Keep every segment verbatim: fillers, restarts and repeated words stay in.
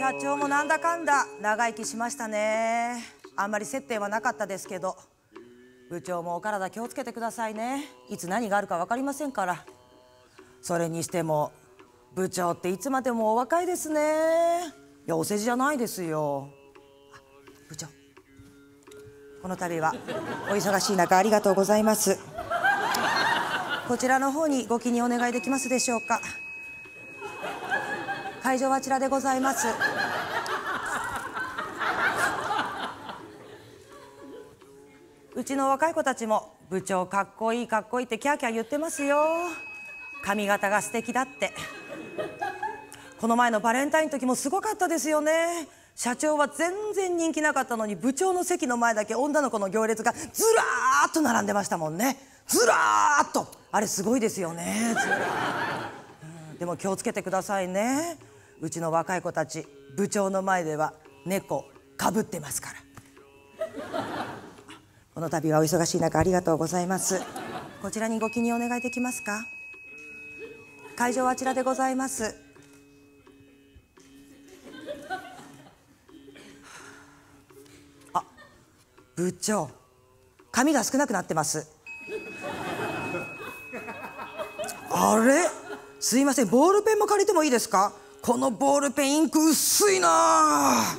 社長もなんだかんだ長生きしましたね。あんまり接点はなかったですけど、部長もお体気をつけてくださいね。いつ何があるか分かりませんから。それにしても部長っていつまでもお若いですね。いや、お世辞じゃないですよ。部長、この度はお忙しい中ありがとうございます。こちらの方にご記入お願いできますでしょうか。会場はあちらでございます。うちの若い子たちも部長かっこいいかっこいいってキャーキャー言ってますよ。髪型が素敵だって。この前のバレンタインの時もすごかったですよね。社長は全然人気なかったのに、部長の席の前だけ女の子の行列がずらーっと並んでましたもんね。ずらーっと、あれすごいですよね。ずらー、うん、でも気をつけてくださいね。うちの若い子たち、部長の前では猫かぶってますから。この度はお忙しい中ありがとうございます。こちらにご記入お願いできますか。会場はあちらでございます。あ、部長、紙が少なくなってます。あれ、すいません、ボールペンも借りてもいいですか。このボールペンインク薄いなあ。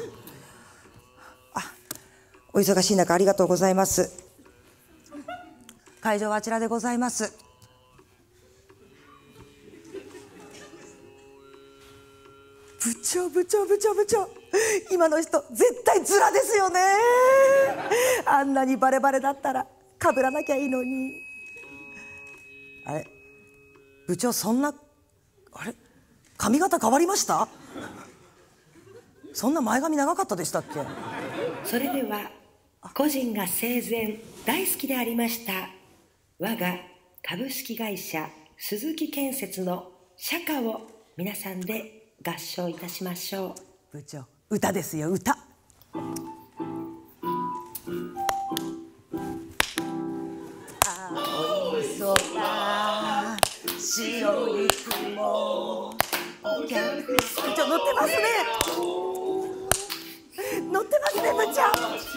お忙しい中ありがとうございます。会場はあちらでございます。部長部長部長部長、今の人絶対ズラですよね。あんなにバレバレだったらかぶらなきゃいいのに。あれ、部長そんな、あれ、髪型変わりました？そんな前髪長かったでしたっけ？ それでは個人が生前大好きでありました我が株式会社鈴木建設の社歌を皆さんで合唱いたしましょう。部長、歌ですよ、歌。青い空、白い雲、お客さん。部長乗ってますね。乗ってますね、部長。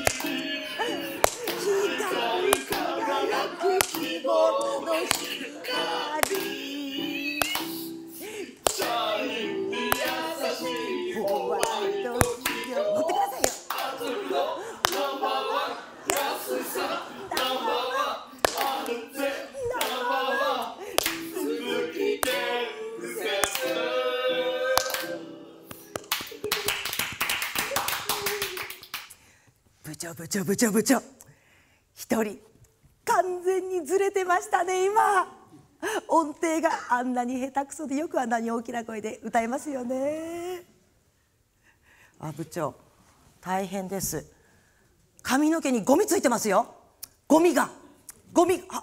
光り輝く希望の光。社員に優しいホワイト企業。乗ってくださいよ。生は安さ、生は安全、生は鈴木建設。部長部長部長部長、一人完全にずれてましたね。今音程があんなに下手くそで、よくあんなに大きな声で歌えますよね。あ、部長大変です。髪の毛にゴミついてますよ。ゴミがゴミが。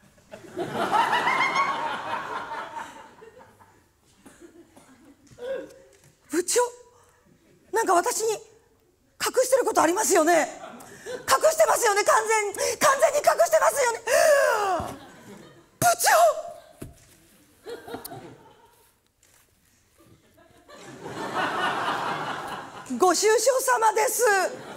部長、なんか私に隠してることありますよね。隠してますよね。完全に完全に隠してますよね。部長、ご愁傷様です。